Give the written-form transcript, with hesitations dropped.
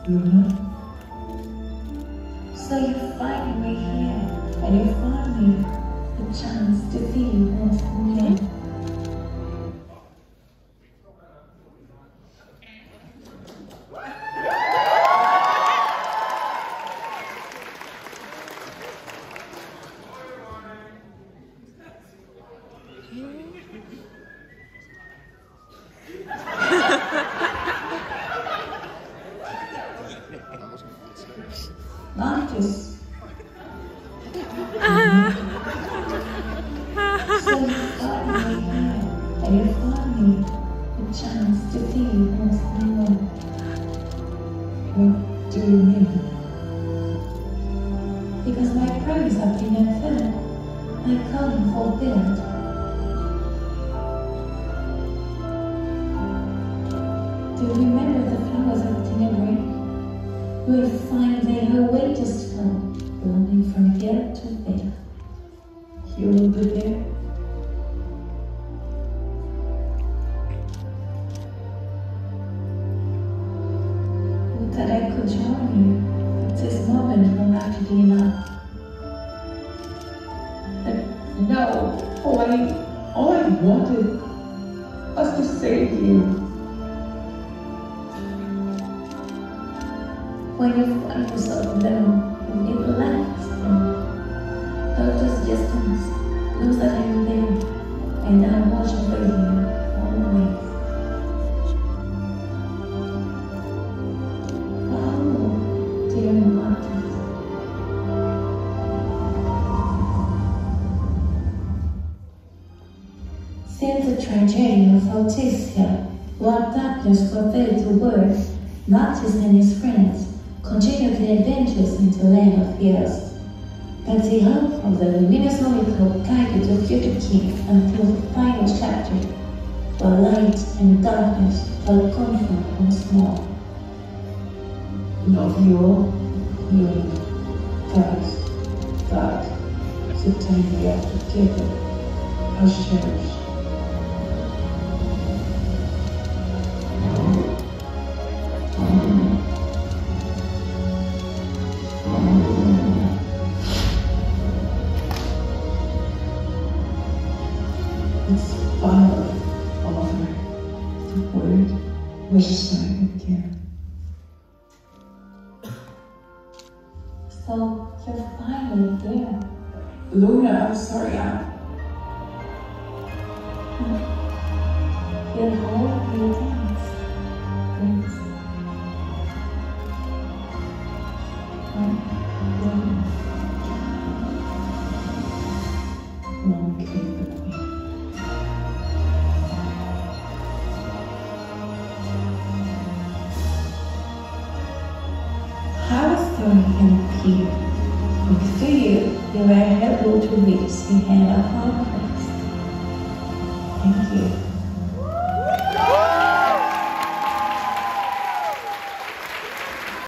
Luna? So you finally were here, and you finally the chance to feel once more. Marcus. So you finally here, and you finally the chance to feel once more. What do you mean? Because my prayers have been answered, my calling fulfilled. Do you remember the flowers of Tenerife? We'll find there her weightiest flow, blooming from here to there. You will be there? Would that I could join you, but this moment will have to be enough. No, all I wanted was to save you. When you find yourself alone, you relax and out this distance, know that I am there and I am watching for you always. Oh, dear Marcus. Since the tragedy of Altissia, Lord Darkness forbade the word, Marcus and his friends continued their adventures into the land of fears. But the hope of the luminous oracle guided the future king until the final chapter, where light and darkness shall confront once more. Love you all, Luna, guys, God, the time we are together, I'll cherish. It's fire over the word was silent again. So you're finally there. Luna, I'm sorry, You'll hold your dance. Please. Long keep with me. How is story can appear? Thanks to you, you were able to reach the end of our quest. Thank you.